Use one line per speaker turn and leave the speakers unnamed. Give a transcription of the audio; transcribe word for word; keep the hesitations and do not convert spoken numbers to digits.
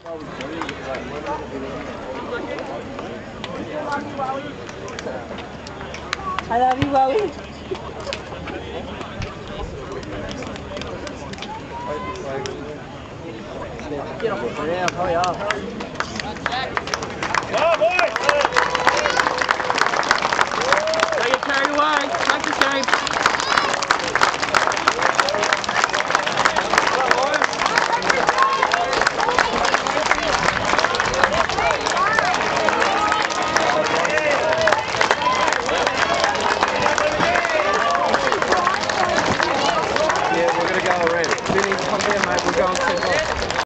I love you, Wowie. Get off the ground, hurry up.